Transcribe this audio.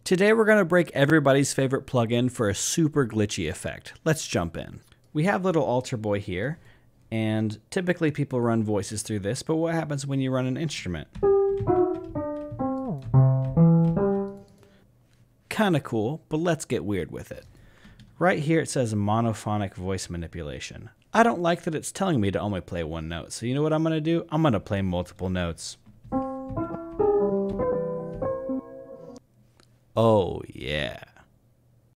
Today we're going to break everybody's favorite plugin for a super glitchy effect. Let's jump in. We have little altar boy here, and typically people run voices through this, but what happens when you run an instrument? Kinda cool, but let's get weird with it. Right here it says monophonic voice manipulation. I don't like that it's telling me to only play one note, so you know what I'm going to do? I'm going to play multiple notes. Oh yeah.